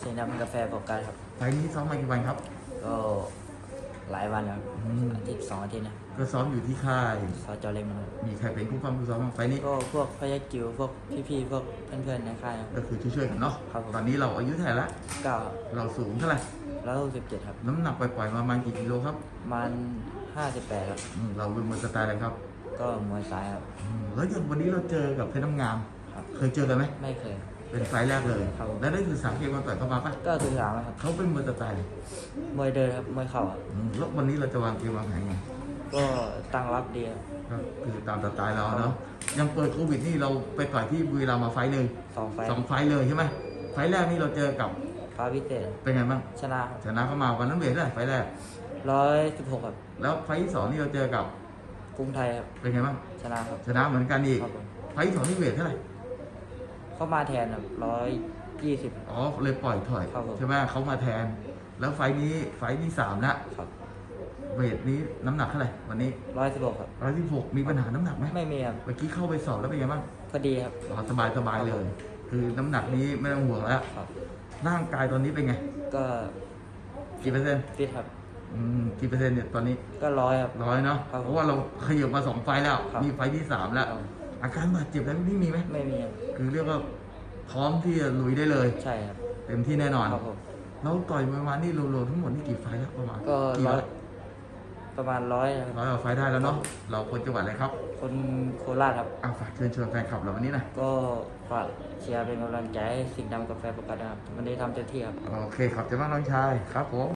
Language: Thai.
สีน้ำกาแฟโฟกัสครับไฟล์นี้ซ้อมมากี่วันครับก็หลายวันครับอาทิตย์2 อาทิตย์นะก็ซ้อมอยู่ที่ค่ายสจเล็กมันมีใครเป็นผู้ฟังผู้ซ้อมบ้างไฟล์นี้ก็พวกพยัคฆ์จิ๋วพวกพี่ๆพวกเพื่อนๆในค่ายครับก็คือช่วยๆกันเนาะครับตอนนี้เราอายุเท่าไหร่ละก็เราสูงเท่าไหร่ 167ครับน้ำหนักปล่อยๆประมาณกี่กิโลครับมัน58ครับเราเป็นมวยสไตล์อะไรครับก็มวยซ้ายครับแล้วอย่างวันนี้เราเจอกับเพชรน้ำงามครับเคยเจอกันไหมไม่เคยเป็นไฟล์แรกเลยครับแล้วได้ศึกษาเกมมาต่อยเข้ามาปะก็คือถามครับเขาเป็นมวยสไตล์มวยเดินครับมวยเข่าครับแล้ววันนี้เราจะวางเกมวางแผนไงก็ตั้งรับดีครับก็คือตามสไตล์เราเนาะยังเปิดโควิดนี่เราไปต่อยที่บุรีรัมย์มาไฟล์หนึ่ง 2 ไฟล์ 2 ไฟล์เลยใช่ไหมไฟล์แรกนี่เราเจอกับฟ้าวิเศษเป็นไงบ้างชนะครับชนะเข้ามาวันนั้นเวทได้ไฟล์แรก 116ครับแล้วไฟล์ที่2นี่เราเจอกับกรุงไทยครับเป็นไงบ้างชนะครับชนะเหมือนกันอีกครับผมไฟล์ที่2นี่เวทเท่าไหร่เข้ามาแทนครับ120 เลยปล่อยถอยใช่ไหมเขามาแทนแล้วไฟล์ที่3นะครับเวทนี้น้ำหนักเท่าไหร่วันนี้ 116ครับ 116มีปัญหาน้ำหนักไหมไม่มีครับเมื่อกี้เข้าไปสอบแล้วเป็นไงบ้างพอดีครับสบายเลยคือน้ำหนักนี้ไม่ต้องห่วงแล้วร่างกายตอนนี้เป็นไงก็กี่เปอร์เซ็นต์ฟิตครับกี่เปอร์เซ็นต์เนี่ยตอนนี้ก็100ครับ 100เนาะเพราะว่าเราขยับมา2 ไฟล์แล้วมีไฟล์ที่3แล้วอาการบาดเจ็บแล้วนี่มีไหมไม่มีครับคือเรียกว่าพร้อมที่จะลุยได้เลยใช่ครับเต็มที่แน่นอนครับผมแล้วต่อยมวยมานี่รวมๆทั้งหมดนี่กี่ไฟล์แล้วประมาณก็ประมาณ100 กว่าไฟล์ได้แล้วเนาะเราคนจังหวัดอะไรครับคนโคราชครับฝากเชิญชวนแฟนคลับเราวันนี้นะก็ฝากเชียร์เป็นกำลังใจให้สิงห์ดำกาแฟโฟกัสครับวันนี้ทำเต็มที่ครับโอเคขอบใจมากน้องชายครับผม